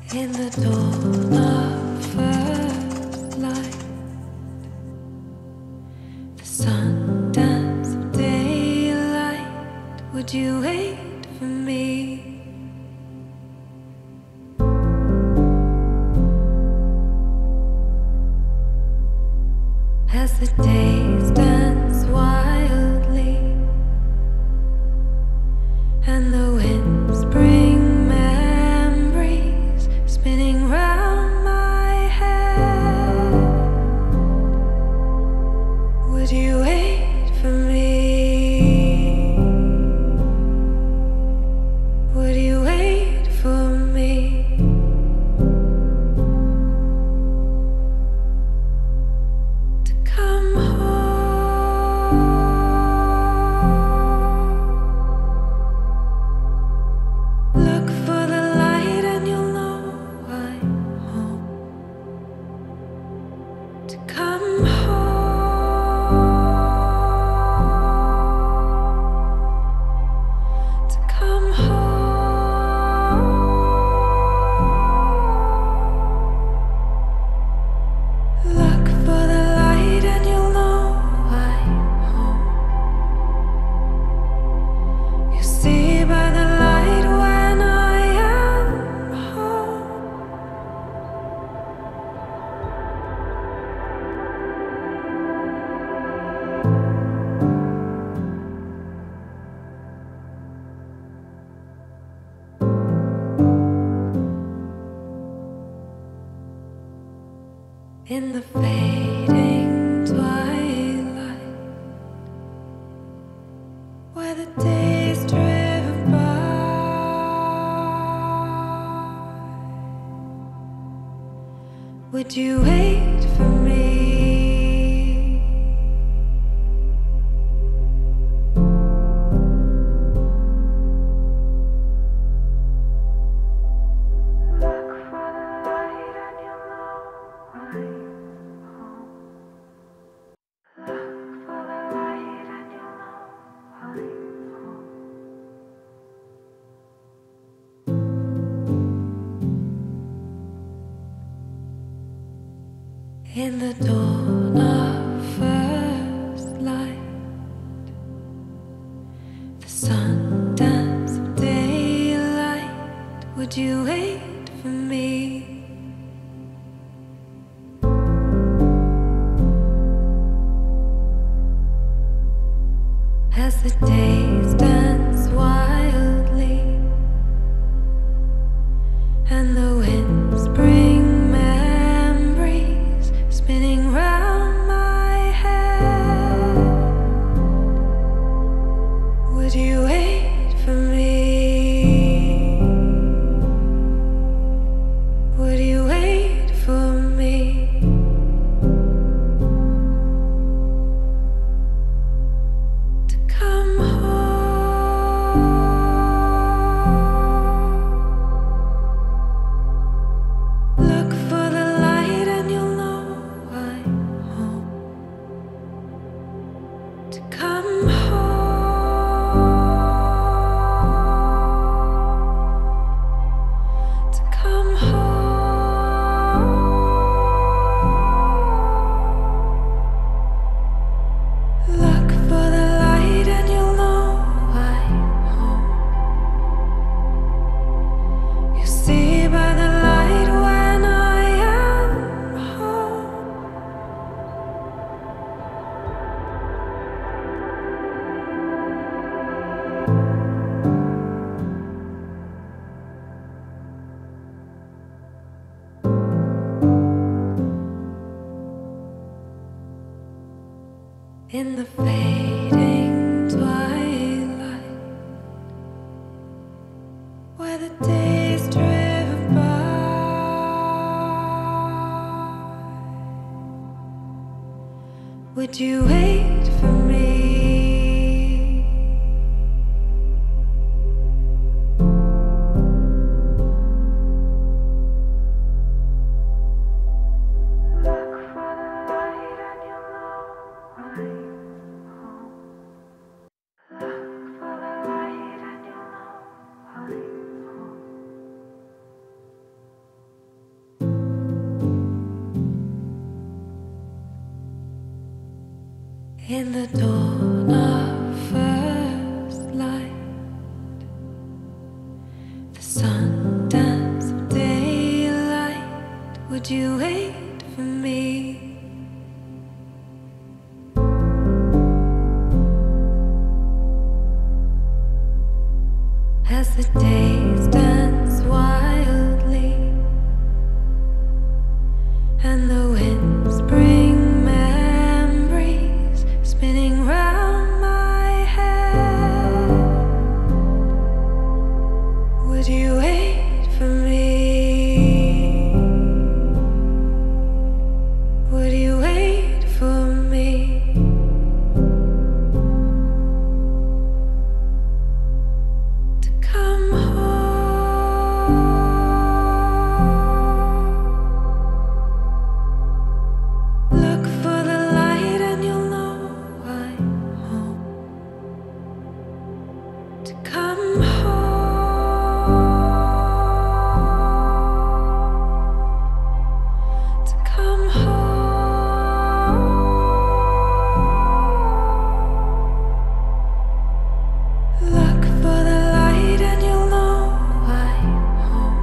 In the dawn of first light, the sun dance of daylight, would you wait for me? As the days dance wildly and the winds bring memories spinning round my head, would you wait for me? Would you wait for me? To come home. Look for the light and you'll know I'm home. To come home. To come home. Look for the light and you'll know I'm home. You see by the light when I am home. In the fading twilight, where the days drift by, would you wait for me? Look for the light and you'll know I'm home. Look for the light and you'll know I'm home. In the dawn of first light, the sun dance of daylight, would you wait for me? As the days dance wildly and the winds bring memories spinning round my head, would you wait for me? Would you wait for me? To come home. Look for the light and you'll know I'm home. To come home. To come home. Look for the light and you'll know I'm home. You see by the light when I am home. In the fading twilight, where the days drift by, would you wait for me? Look for the light and you'll know I'm home. Look for the light and you'll know I'm home. In the dawn of first light, the sundance of daylight, would you wait for me? As the days dance wildly and the winds bring memories spinning round my head, would you wait for me? Would you wait for me? To come home. Look for the light and you'll know I'm home. To come home. To come home. Look for the light and you'll know I'm home.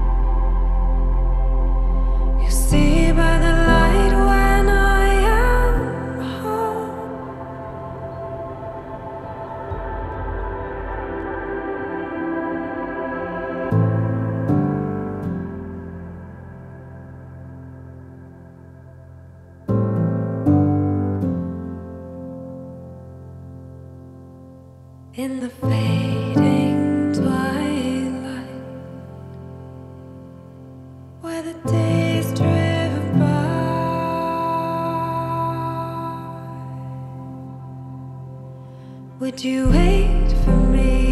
You see by the light when I am home. In the fading twilight, where the days drift by, would you wait for me?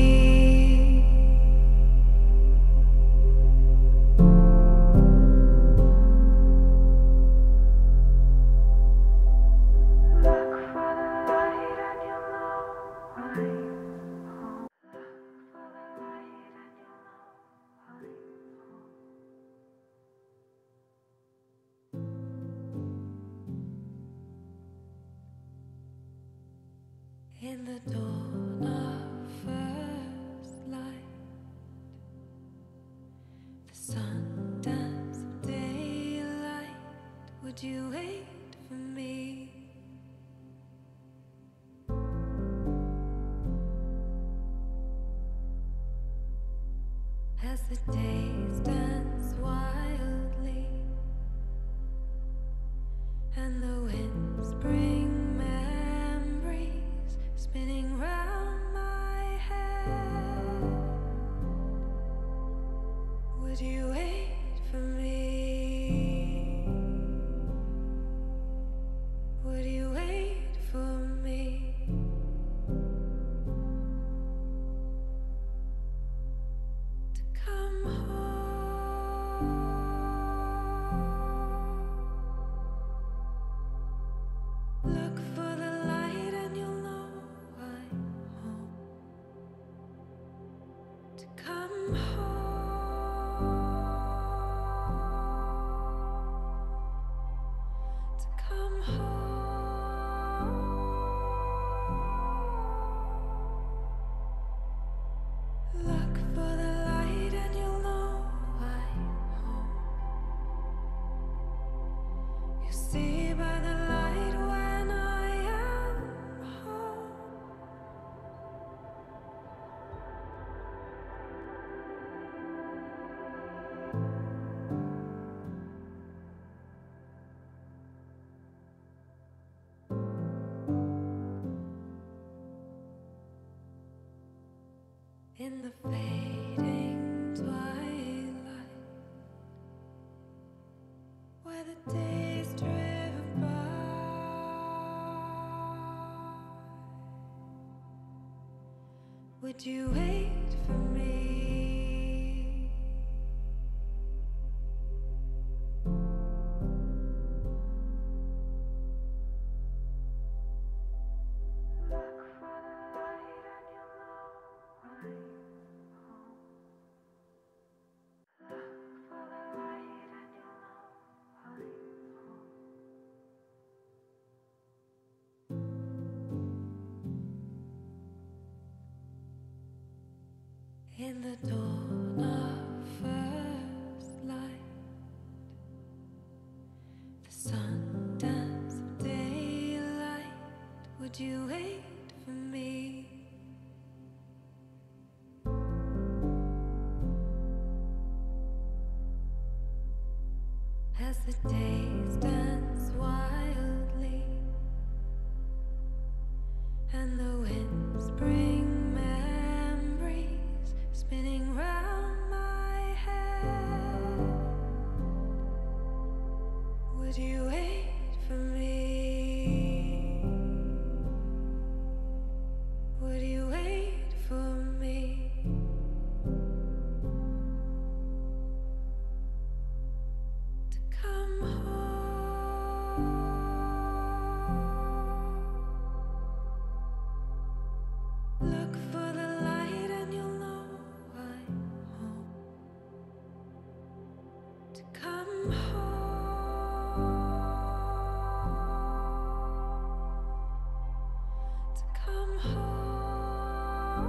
Look for the light and you'll know I'm home. Look for the light and you'll know I'm home. In the dawn of first light, the sundance of daylight, would you wait for me? As the days dance wildly and the winds bring memories spinning round my head, would you wait for me? Would you wait for me? To come home. Look for the light and you'll know I'm home. To come home. To come home. Look for the light and you'll know I'm home. You see by the light when I am home. In the fading twilight, where the days drift by, would you wait for me? Look for the light and you'll know I'm home. Look for the light and you'll know I'm home. In the dawn of first light, the sundance of daylight, would you wait for me? As the days dance wildly and the winds bring memories spinning round my head, would you wait for me? Would you wait for me? To come home. Look for the light and you'll know I'm home. To come home. To come home.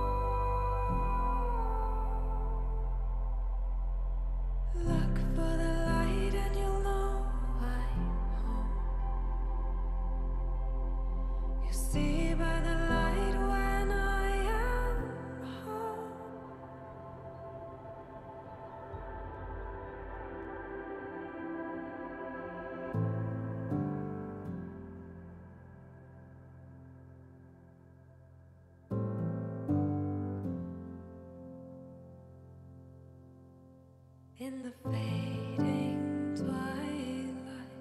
Look for the light and you'll know I'm home. You see by the light when I am home. In the fading twilight,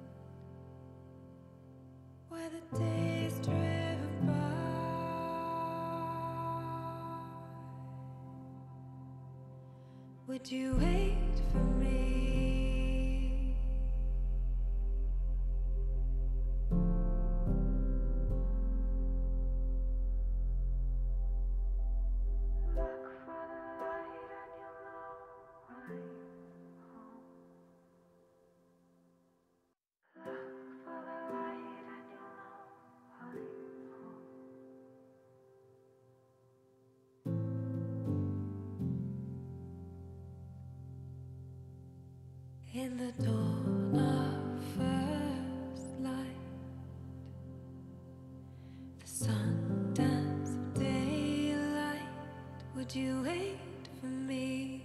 where the days drift by, would you wait for me? Look for the light and you'll know I'm home. Look for the light and you'll know I'm home. In the dawn of first light, the sundance of daylight, would you wait for me?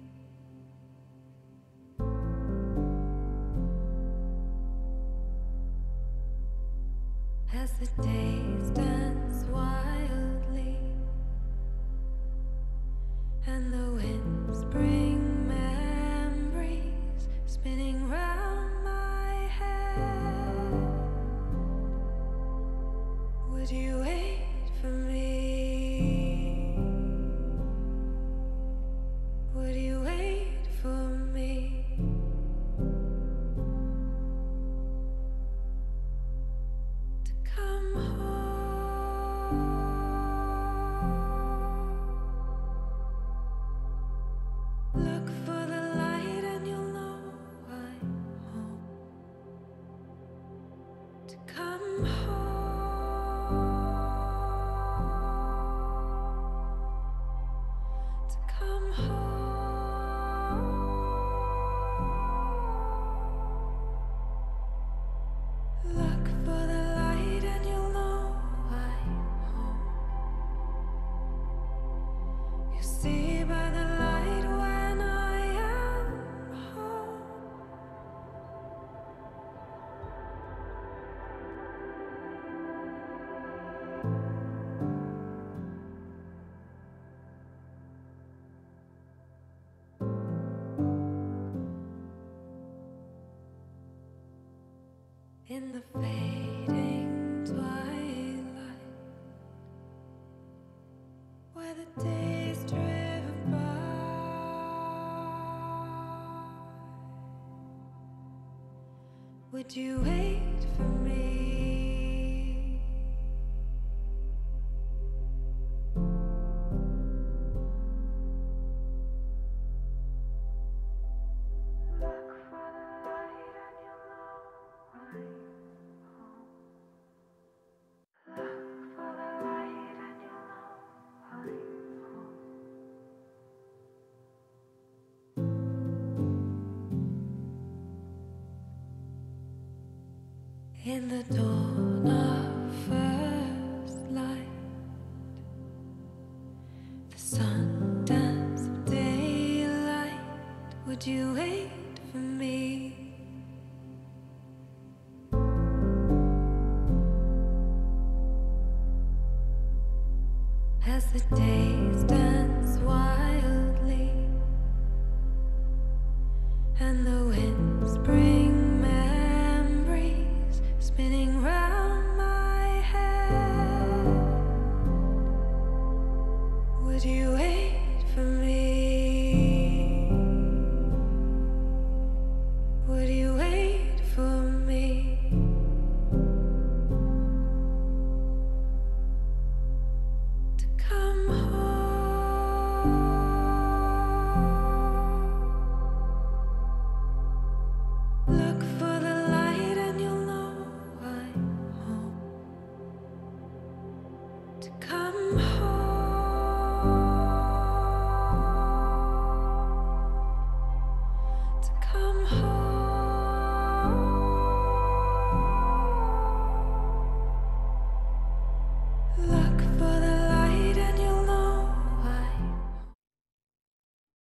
As the days dance wildly and the winds bring memories spinning round my head, would you wait for me? Would you wait for me? To come home. Look for the light and you'll know I'm home. To come home. To come home. Look for the light and you'll know I'm home. You see by the light when I am home. In the fading twilight, where the days drift by, would you wait for me? Look for the light and you'll know I'm home. Look for the light and you'll know I'm home. In the dawn of first light, the Sundance of daylight, would you wait for me? As the days dance wildly and the winds bring memories spinning round my head, would you